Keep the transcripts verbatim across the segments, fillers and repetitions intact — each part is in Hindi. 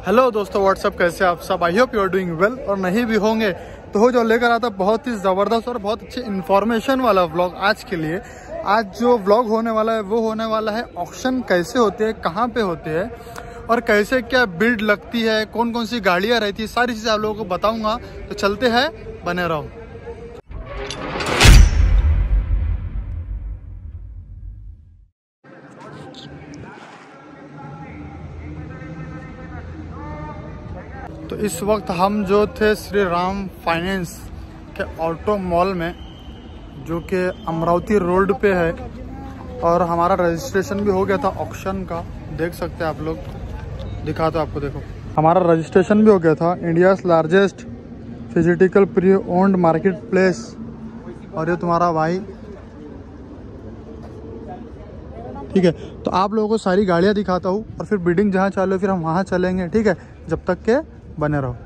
हेलो दोस्तों, व्हाट्सअप, कैसे आप सब? I hope you are doing well. और नहीं भी होंगे तो हो जो लेकर आता बहुत ही ज़बरदस्त और बहुत अच्छी इन्फॉर्मेशन वाला व्लॉग आज के लिए। आज जो व्लॉग होने वाला है वो होने वाला है ऑक्शन कैसे होते हैं, कहाँ पे होते हैं और कैसे क्या बिल्ड लगती है, कौन कौन सी गाड़ियाँ रहती है, सारी चीज़ें आप लोगों को बताऊँगा। तो चलते हैं, बने रहो। तो इस वक्त हम जो थे श्री राम फाइनेंस के ऑटो मॉल में, जो कि अमरावती रोड पे है, और हमारा रजिस्ट्रेशन भी हो गया था ऑक्शन का। देख सकते हैं आप लोग, दिखाता हूँ आपको। देखो, हमारा रजिस्ट्रेशन भी हो गया था। India's largest physical pre owned marketplace. और ये तुम्हारा भाई, ठीक है। तो आप लोगों को सारी गाड़ियाँ दिखाता हूँ और फिर बिडिंग जहाँ चालू है फिर हम वहाँ चलेंगे, ठीक है। जब तक के बने रहो।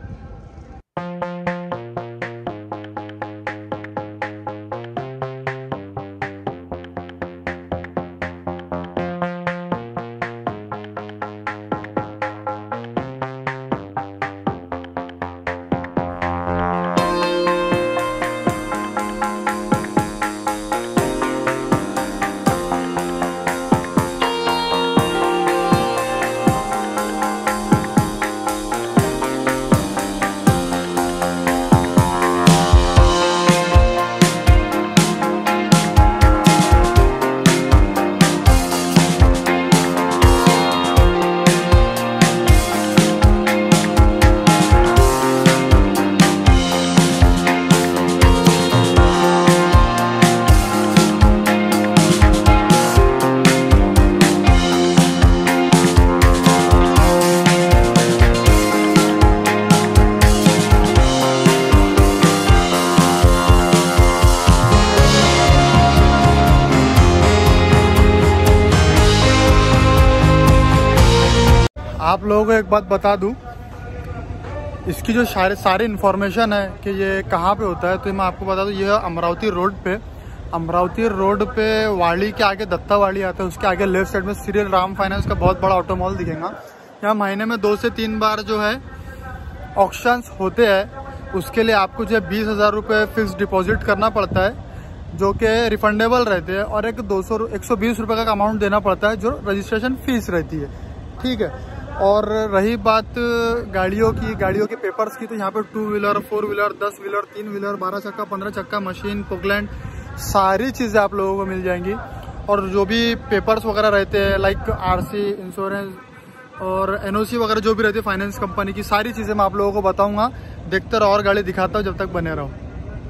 आप लोगों को एक बात बता दूं, इसकी जो सारे सारी इन्फॉर्मेशन है कि ये कहाँ पे होता है, तो मैं आपको बता दूं, ये अमरावती रोड पे अमरावती रोड पे वाड़ी के आगे दत्तावाड़ी आता है। उसके आगे लेफ्ट साइड में श्री राम फाइनेंस का बहुत बड़ा ऑटो मॉल दिखेगा। यहाँ महीने में दो से तीन बार जो है ऑक्शंस होते हैं। उसके लिए आपको जो है बीस हज़ार रुपये फिक्स डिपॉजिट करना पड़ता है, जो कि रिफंडेबल रहते हैं, और एक दो सौ एक सौ बीस रुपये का अमाउंट देना पड़ता है जो रजिस्ट्रेशन फीस रहती है, ठीक है। और रही बात गाड़ियों की गाड़ियों के पेपर्स की, तो यहाँ पे टू व्हीलर, फोर व्हीलर, दस व्हीलर, तीन व्हीलर, बारह चक्का, पंद्रह चक्का, मशीन, पोकलैंड, सारी चीज़ें आप लोगों को मिल जाएंगी। और जो भी पेपर्स वगैरह रहते हैं, लाइक आरसी, इंश्योरेंस और एनओसी वगैरह जो भी रहती है फाइनेंस कंपनी की, सारी चीज़ें मैं आप लोगों को बताऊँगा। देखते रहो और गाड़ी दिखाता हूँ, जब तक बने रहो।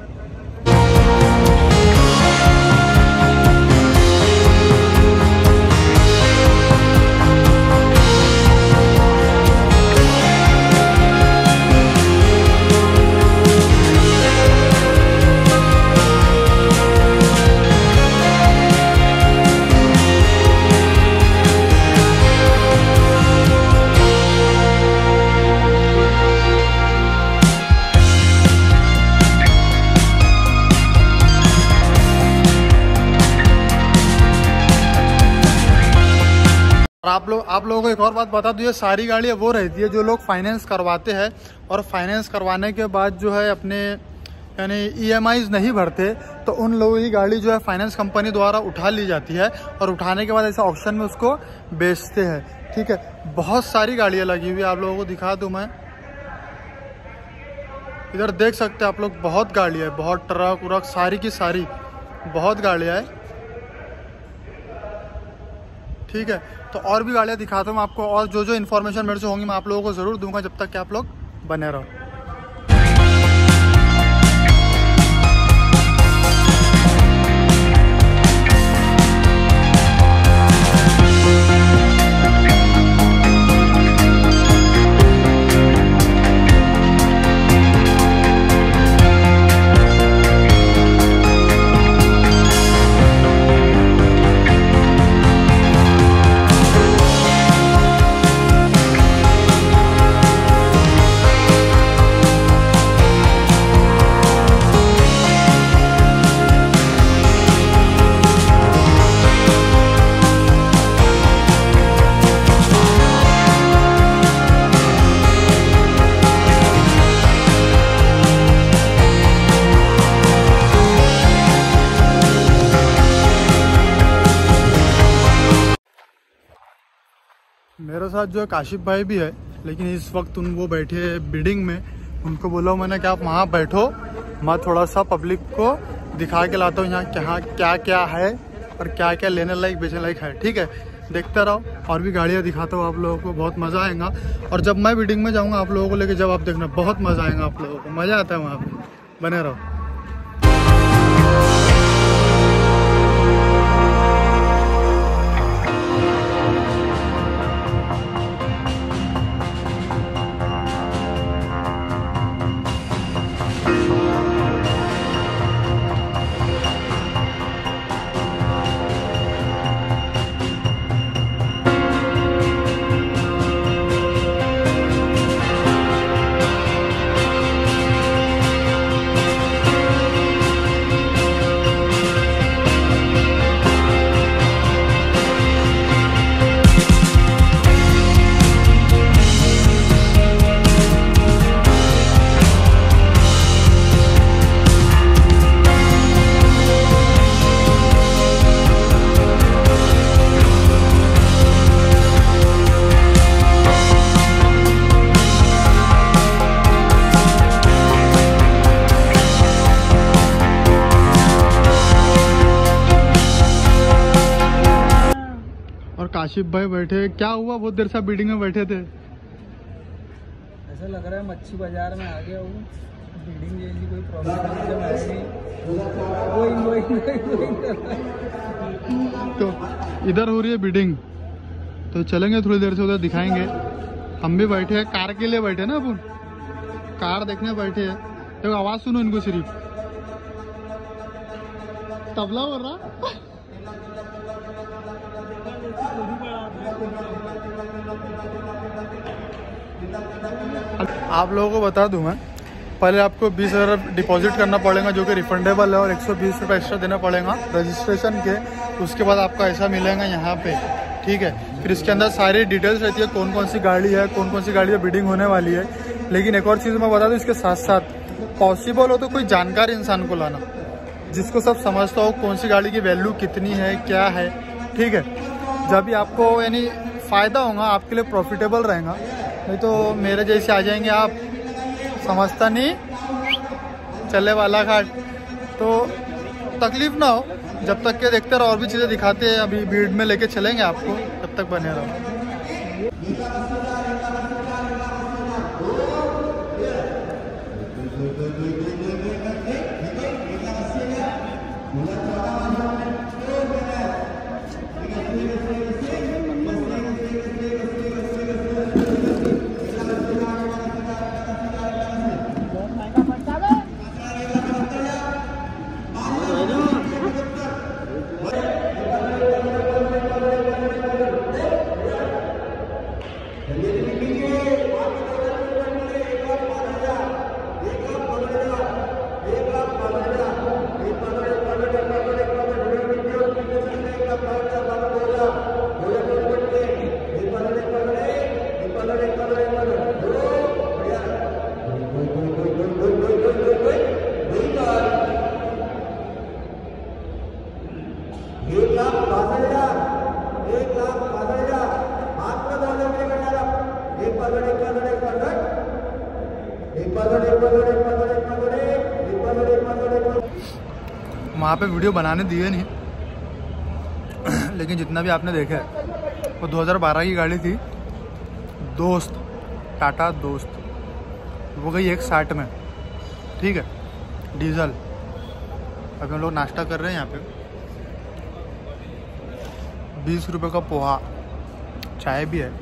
और आप लोग आप लोगों को एक और बात बता दूं, ये सारी गाड़ियाँ वो रहती है जो लोग फाइनेंस करवाते हैं, और फाइनेंस करवाने के बाद जो है अपने यानी ईएमआईज नहीं भरते, तो उन लोगों की गाड़ी जो है फाइनेंस कंपनी द्वारा उठा ली जाती है, और उठाने के बाद ऐसे ऑक्शन में उसको बेचते हैं, ठीक है। बहुत सारी गाड़ियाँ लगी हुई है, आप लोगों को दिखा दूँ मैं। इधर देख सकते हैं आप लोग, बहुत गाड़ियाँ है, बहुत ट्रक व्रक, सारी की सारी बहुत गाड़ियाँ है, ठीक है। तो और भी गाड़ियाँ दिखाता हूँ आपको, और जो जो इन्फॉर्मेशन मेरे से होंगी मैं आप लोगों को ज़रूर दूंगा, जब तक कि आप लोग बने रहो। मेरे साथ जो है काशिफ भाई भी है, लेकिन इस वक्त उन वो बैठे बिडिंग में। उनको बोला मैंने कि आप वहाँ बैठो, मैं थोड़ा सा पब्लिक को दिखा के लाता हूँ यहाँ क्या क्या क्या है और क्या क्या लेने लायक बेचने लायक है। ठीक है, देखते रहो, और भी गाड़ियाँ दिखाता हूँ आप लोगों को, बहुत मज़ा आएगा। और जब मैं बिडिंग में जाऊँगा आप लोगों को लेके, जब आप देखना बहुत मज़ा आएगा आप लोगों को, मज़ा आता है वहाँ पे, बने रहो। काशिफ भाई बैठे, क्या हुआ? बहुत देर से बिल्डिंग में बैठे थे। ऐसा लग रहा है मच्छी बाजार में आ गया हूँ। बिल्डिंग जैसी कोई प्रॉब्लम तो इधर हो रही है बिल्डिंग, तो चलेंगे थोड़ी देर से उधर दिखाएंगे। हम भी बैठे हैं, कार के लिए बैठे ना अपन, कार देखने बैठे हैं। तो आवाज सुनो इनको, सिर्फ तबला बोल रहा। आप लोगों को बता दूं मैं, पहले आपको बीस हज़ार डिपॉजिट करना पड़ेगा जो कि रिफंडेबल है, और एक सौ बीस रुपये एक्स्ट्रा देना पड़ेगा रजिस्ट्रेशन के। उसके बाद आपको ऐसा मिलेगा यहाँ पे, ठीक है। फिर इसके अंदर सारी डिटेल्स रहती है, कौन कौन सी गाड़ी है, कौन कौन सी गाड़ी में बिडिंग होने वाली है। लेकिन एक और चीज़ मैं बता दूँ, इसके साथ साथ पॉसिबल हो तो कोई जानकार इंसान को लाना, जिसको सब समझता हो कौन सी गाड़ी की वैल्यू कितनी है, क्या है, ठीक है। जब भी आपको यानी फ़ायदा होगा, आपके लिए प्रॉफिटेबल रहेगा। नहीं तो मेरे जैसे आ जाएंगे आप, समझता नहीं चले वाला घाट, तो तकलीफ ना हो। जब तक के देखते रहो, और भी चीज़ें दिखाते हैं, अभी भीड़ में लेके चलेंगे आपको, तब तक बने रहो। वहाँ पे वीडियो बनाने दिए नहीं, लेकिन जितना भी आपने देखा है वो दो हज़ार बारह की गाड़ी थी, दोस्त, टाटा दोस्त। वो गई एक साठ में, ठीक है, डीजल। अभी हम लोग नाश्ता कर रहे हैं यहाँ पे, बीस रुपए का पोहा, चाय भी है,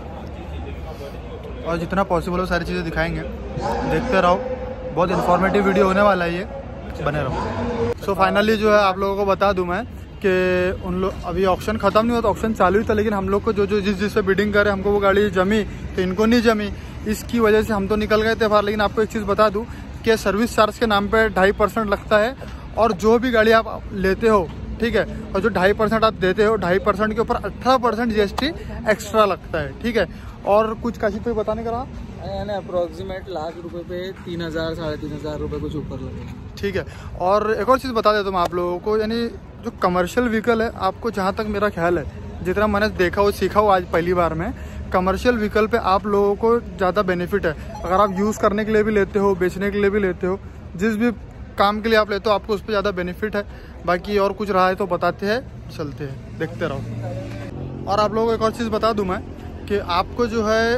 और जितना पॉसिबल हो सारी चीज़ें दिखाएंगे। देखते रहो, बहुत इन्फॉर्मेटिव वीडियो होने वाला है ये, बने रहो। सो so फाइनली जो है आप लोगों को बता दूं मैं कि उन लोग, अभी ऑक्शन ख़त्म नहीं हुआ, तो ऑक्शन चालू ही था, लेकिन हम लोग को जो जो जिस जिस पे बिडिंग करे हमको वो गाड़ी जमी, तो इनको नहीं जमी। इसकी वजह से हम तो निकल गए थे बाहर। लेकिन आपको एक चीज़ बता दूं कि सर्विस चार्ज के नाम पे ढाई परसेंट लगता है, और जो भी गाड़ी आप लेते हो, ठीक है, और जो ढाई परसेंट आप देते हो, ढाई परसेंट के ऊपर अठारह percent G S T extra लगता है, ठीक है। और कुछ काशिफ पे बताने का रहा, यानी अप्रोक्सीमेट लाख रुपए पे तीन हज़ार साढ़े तीन हज़ार रुपये कुछ ऊपर लगे, ठीक है। और एक और चीज़ बता देता हूँ आप लोगों को, यानी जो कमर्शियल व्हीकल है, आपको जहाँ तक मेरा ख्याल है, जितना मैंने देखा वो सीखा हो आज पहली बार में, कमर्शियल व्हीकल पे आप लोगों को ज़्यादा बेनिफिट है। अगर आप यूज़ करने के लिए भी लेते हो, बेचने के लिए भी लेते हो, जिस भी काम के लिए आप लेते हो, आपको उस पर ज़्यादा बेनिफिट है। बाकी और कुछ रहा है तो बताते हैं, चलते हैं, देखते रहो। और आप लोगों को एक और चीज़ बता दूं मैं कि आपको जो है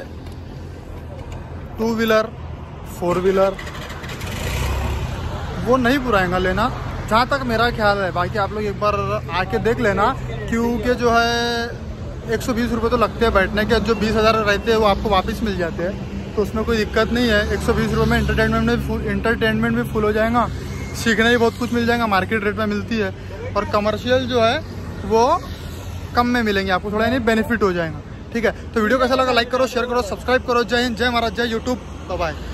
टू व्हीलर, फोर व्हीलर वो नहीं पुराएगा लेना, जहाँ तक मेरा ख्याल है। बाकी आप लोग एक बार आके देख लेना, क्योंकि जो है एक सौ बीस रुपये तो लगते हैं बैठने के, जो बीस हज़ार रहते हैं वो आपको वापस मिल जाते हैं, तो उसमें कोई दिक्कत नहीं है। एक सौ बीस रुपये में इंटरटेनमेंट में फुल इंटरटेनमेंट भी फुल हो जाएगा, सीखने ही बहुत कुछ मिल जाएगा, मार्केट रेट में मिलती है। और कमर्शियल जो है वो कम में मिलेंगे आपको, थोड़ा यानी बेनिफिट हो जाएगा। ठीक है, तो वीडियो कैसा लगा लाइक करो, शेयर करो, सब्सक्राइब करो। जय हिंद, जय महाराज, जय यूट्यूब, बाय।